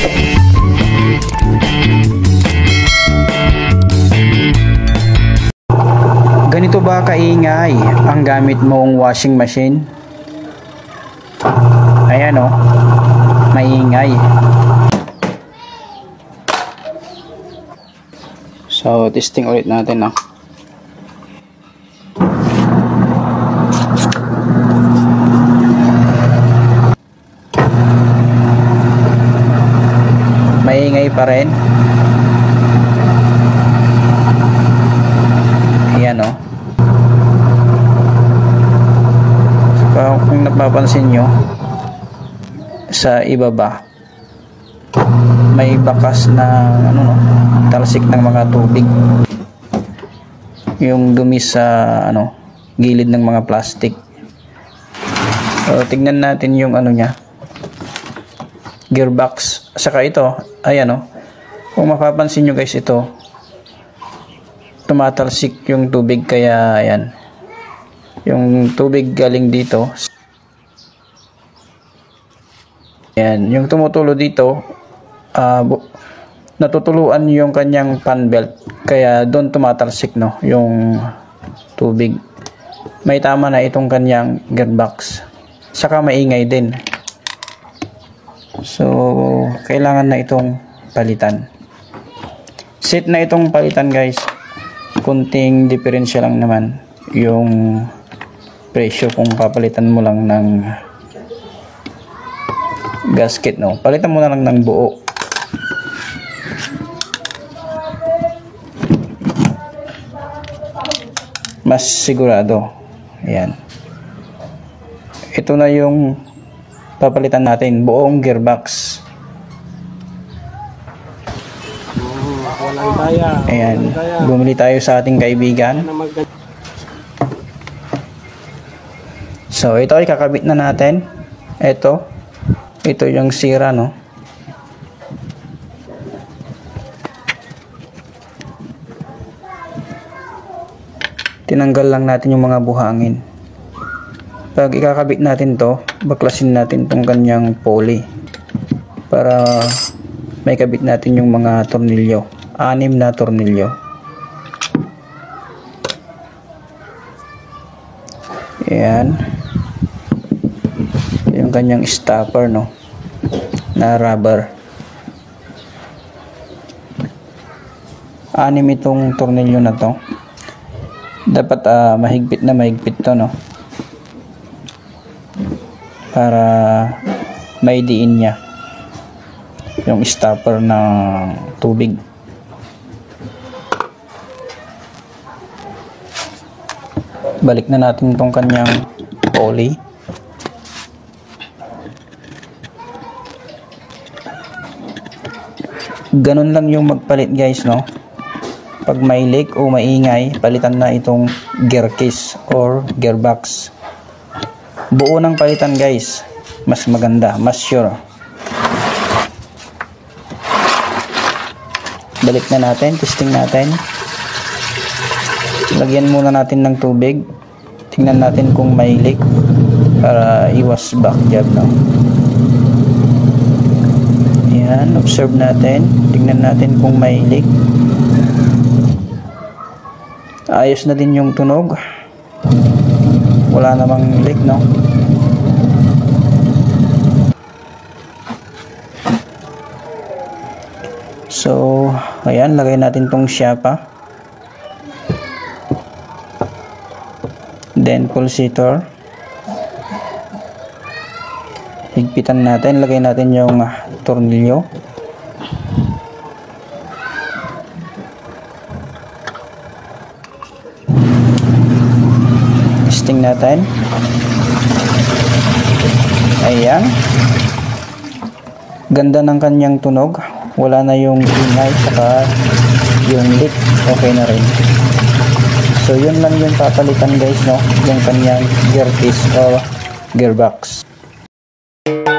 Ganito ba kaingay ang gamit mong washing machine? Ayan o, maingay. So, testing ulit natin o. Maingay pa rin. Ayan o. Kung napapansin nyo, sa ibaba may bakas na talsik ng mga tubig, yung dumi sa gilid ng mga plastic. So, tignan natin yung nya, gearbox. Saka ito, ayan kung mapapansin nyo guys, ito tumatalsik yung tubig, kaya ayan, yung tubig galing dito. Ayan, yung tumutulo dito, natutuluan yung kanyang fan belt, kaya doon tumatalsik yung tubig. May tama na itong kanyang gearbox, saka maingay din. So, kailangan na itong palitan. Set na itong palitan guys. Kunting diferensya lang naman yung presyo kung papalitan mo lang ng gasket, palitan mo na lang ng buo. Mas sigurado. Ayan, ito na yung papalitan natin, buong gearbox. Ayan, bumili tayo sa ating kaibigan. So, ito ay kakabit na natin. Ito yung sira, tinanggal lang natin yung mga buhangin. Pag ikakabit natin to, baklasin natin tong kanyang pulley para may kabit natin yung mga tornilyo, 6 na tornilyo. Ayan, yung kanyang stopper na rubber. 6 itong tornilyo na to. Dapat mahigpit na mahigpit to, para may diin niya yung stopper ng tubig. Balik na natin itong kanyang pulley. Ganun lang yung magpalit guys, pag may leak o maingay, palitan na itong gear case or gearbox. Buo ng palitan guys, mas maganda, mas sure. Balik na natin, testing natin. Lagyan muna natin ng tubig, tingnan natin kung may leak para iwas back job, Ayan, observe natin, tingnan natin kung may leak. Ayos na din yung tunog, wala namang leak, So, ayan, lagay natin tong siyapa. Then, pulsator. Higpitan natin, lagay natin yung tornilyo. Testing natin. Ayan. Ganda ng kanyang tunog. Wala na yung ingay, saka yung leak, okay na rin. So, yun lang yung papalitan guys, yung kanyang gear case o gearbox.